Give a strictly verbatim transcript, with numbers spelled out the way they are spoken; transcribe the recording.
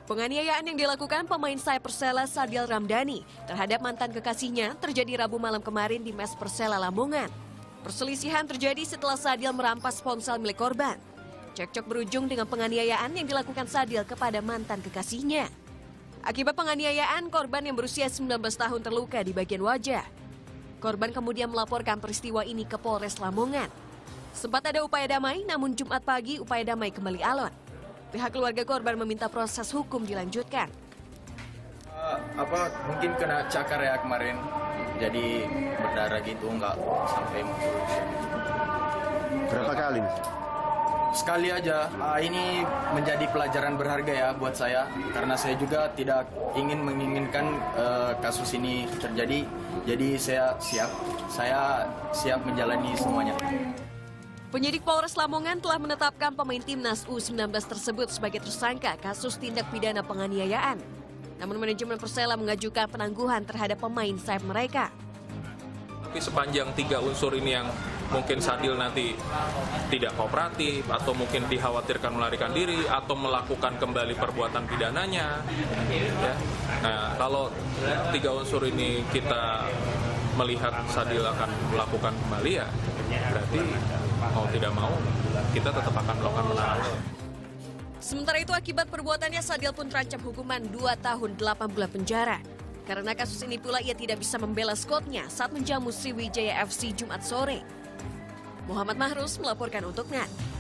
Penganiayaan yang dilakukan pemain sayap Persela Sadil Ramdhani terhadap mantan kekasihnya terjadi Rabu malam kemarin di Mes Persela Lamongan. Perselisihan terjadi setelah Sadil merampas ponsel milik korban. Cekcok berujung dengan penganiayaan yang dilakukan Sadil kepada mantan kekasihnya. Akibat penganiayaan, korban yang berusia sembilan belas tahun terluka di bagian wajah. Korban kemudian melaporkan peristiwa ini ke Polres Lamongan. Sempat ada upaya damai, namun Jumat pagi upaya damai kembali alot. Pihak keluarga korban meminta proses hukum dilanjutkan. Uh, apa mungkin kena cakar ya kemarin, jadi berdarah gitu, nggak sampai muncul. Berapa kali? Sekali aja. Uh, ini menjadi pelajaran berharga ya buat saya, karena saya juga tidak ingin menginginkan uh, kasus ini terjadi. Jadi saya siap, saya siap menjalani semuanya. Penyidik Polres Lamongan telah menetapkan pemain timnas U sembilan belas tersebut sebagai tersangka kasus tindak pidana penganiayaan. Namun manajemen Persela mengajukan penangguhan terhadap pemain sayap mereka. Tapi sepanjang tiga unsur ini yang mungkin Sadil nanti tidak kooperatif atau mungkin dikhawatirkan melarikan diri atau melakukan kembali perbuatan pidananya, ya. Nah, kalau tiga unsur ini kita melihat Sadil akan melakukan kembali, ya berarti mau tidak mau kita tetap akan melakukan penahanan. Sementara itu akibat perbuatannya Sadil pun terancam hukuman dua tahun delapan bulan penjara. Karena kasus ini pula ia tidak bisa membela skuadnya saat menjamu Sriwijaya F C Jumat sore. Muhammad Mahrus melaporkan untuk N A T.